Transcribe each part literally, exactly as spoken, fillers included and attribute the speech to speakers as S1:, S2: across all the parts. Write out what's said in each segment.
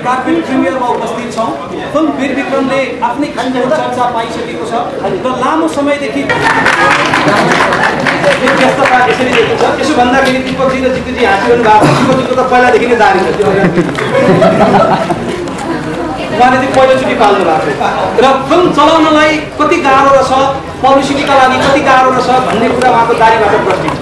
S1: Carpet प्रिमियरमा उपस्थित छौँ। Film वीर विक्रमले आफ्नै खालको चर्चा पाइसकेको छ र लामो समयदेखि व्यस्तता यसरी देखिन्छ। यसो भन्दाखेरि दीपकजी र जितुजी हाँसिरहनु भएको छ। दीपकजीको त पहिलादेखि नै दारी छ त्यो उहाँले चाहिँ पहिलोचोटि पाल्नु भएको र फिल्म चलाउनलाई कति गाह्रो रहेछ, पब्लिसिटीका लागि कति गाह्रो रहेछ भन्ने कुरा उहाँको दारीबाट प्रष्टित।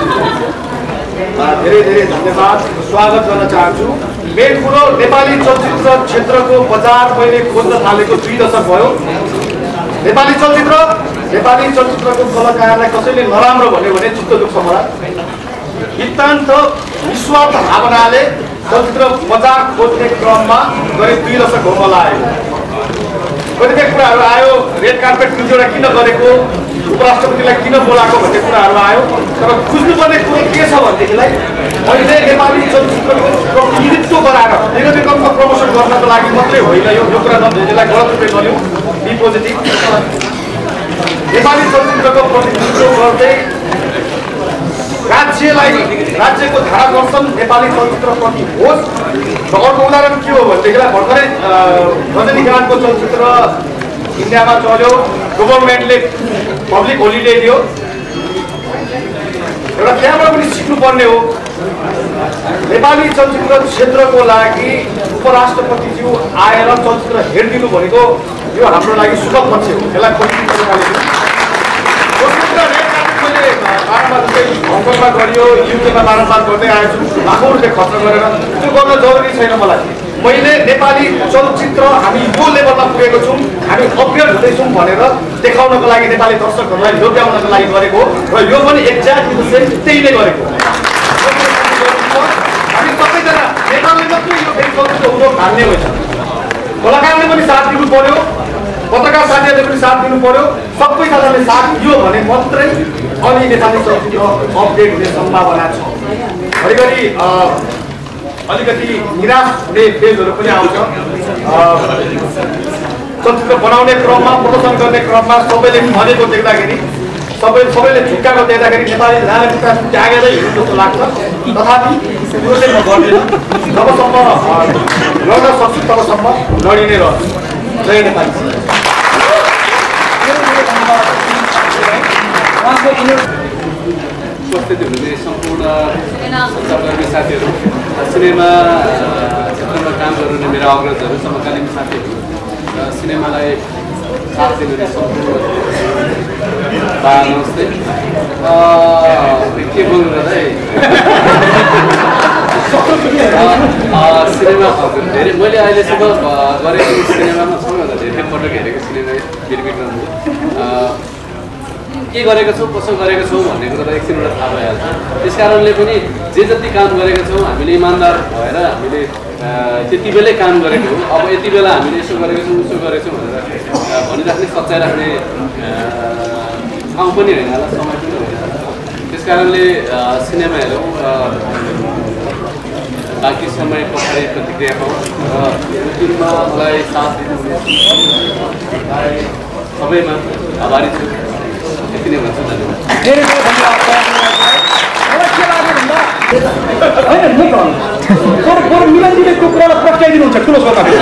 S2: धेरै धेरै धन्यवाद, स्वागत गर्न चाहन्छु। मेन कुरो नेपाली चलचित्र क्षेत्रको बजार मैले खोज्न थालेको दुई दशक भयो। नेपाली चलचित्र नेपाली चलचित्रको कलाकारलाई कसैले नराम्रो भन्यो भने चित्त दुख्छ मलाई। नितान्त निस्वार्थ भावनाले चलचित्र बजार खोज्ने क्रममा करिब दुई दशक हो मलाई आयो। कतिपय कुराहरू आयो, रेड कार्पेट दुईवटा किन गरेको, उपराष्ट्रपतिलाई किन बोलाएको भन्ने कुराहरू आयो। तर बुझ्नुपर्ने कुरो के छ भनेदेखिलाई अहिले नेपाली चलचित्रको प्रतिनिधित्व गराएर निरविक्रमको प्रमोसन गर्नको लागि मात्रै होइन, यो यो कुरा नबुझेलाई गलत रूपले गऱ्यौँ। Be positive. नेपाली चलचित्रको प्रतिनिधित्व गर्दै राज्यलाई राज्यको ध्यानाकर्षण नेपाली चलचित्रप्रति होस्। र अर्को उदाहरण के हो भनेदेखिलाई भर्खरै रजनीकान्तको चलचित्र इन्डियामा चल्यो, गभर्मेन्टले पब्लिक होलिडे दियो। एउटा त्यहाँबाट पनि सिक्नुपर्ने हो। नेपाली चलचित्र क्षेत्रको लागि उपराष्ट्रपतिज्यू आएर चलचित्र हेरिदिनु भनेको यो हाम्रो लागि सुखद पक्ष हो। यसलाई पोजिटिभ तरिकाले बारम्बार जस्तै हङकङमा गरियो, युकेमा बारम्बार गर्दै आएछु, लाखौँ रुपियाँ खर्च गरेर। त्यो गर्न जरुरी छैन मलाई। मैले नेपाली चलचित्र हामी यो लेभलमा पुगेको छौँ, हामी अपग्रेड हुँदैछौँ भनेर देखाउनको लागि नेपाली दर्शकहरूलाई लोभ्याउनको लागि गरेको र यो पनि एक्ज्याक्ट त्यही नै गरेको। हामी सबैजना नेपालले मात्रै यो चलचित्र उद्योग हाल्ने होइन, कलाकारले पनि साथ दिनु पर्यो, पत्रकार साथीहरूले पनि साथ दिनु पर्यो। सबैजनाले साथ दियो भने मात्रै अनि नेपाली चलचित्र अपडेट हुने सम्भावना छ। घरिघरि अलिकति निराश हुने फेजहरू पनि आउँछ। चलचित्र बनाउने क्रममा, प्रदर्शन गर्ने क्रममा सबैले भनेको देख्दाखेरि, सबै सबैले झुक्काको देख्दाखेरि नेपाली राजनीतिका जागेरै हिँड्नु जस्तो लाग्छ। तथापि त्यो चाहिँ म गर्दिनँ। जबसम्म लड्न सक्छु तबसम्म लडी नै रहन्छु। जय नेपाली।
S3: उपस्थित हुनुहुने सम्पूर्ण सञ्चारकर्मी साथीहरू, सिनेमा क्षेत्रमा काम गर्नुहुने मेरा अग्रजहरू, समकालीन साथीहरू र सिनेमालाई साथ दिनुहुने सम्पूर्ण बा नमस्ते। के बोल्नु र है सिनेमा धेरै मैले अहिलेसम्म गरेको सिनेमामा सबैभन्दा धेरै पटक हेरेको सिनेमा वीर विक्रम हो। के गरेको छौँ, कसो गरेको छौँ भन्ने कुरा त एकछिनबाट थाहा भइहाल्छ। त्यस कारणले पनि जे जति काम गरेका छौँ हामीले इमान्दार भएर हामीले त्यति बेलै काम गरेको हो। अब यति बेला हामीले यसो गरेको छौँ उसो गरेको छौँ भनेर भनिराख्ने, सच्चाइ राख्ने ठाउँ पनि होइन होला, समय पनि होइन। त्यस कारणले सिनेमा हेरौँ, बाँकी समय पछाडि प्रतिक्रिया पाऊँ र यो फिल्ममा मलाई साथ दिनुहुने सबैमा आभारी छु। यति नै भन्छु। धन्यवाद।
S1: धेरै धेरै धन्यवाद। मलाई के लाग्यो भन्दा होइन म बरु बरु मिलनजीले त्यो कुरालाई प्रत्याइदिनुहुन्छ ठुलो गर्दाखेरि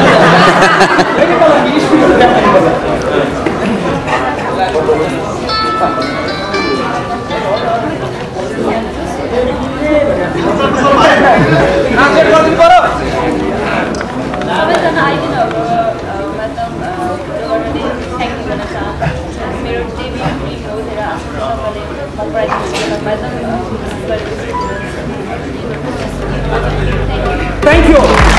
S4: सबैजना आइदिनुहरूको थ्याङ्क यू भन्न चाहन्छु। मेरो डेब्यू फिल्म हो र सबैले मन पराइदिनु।
S1: Thank you.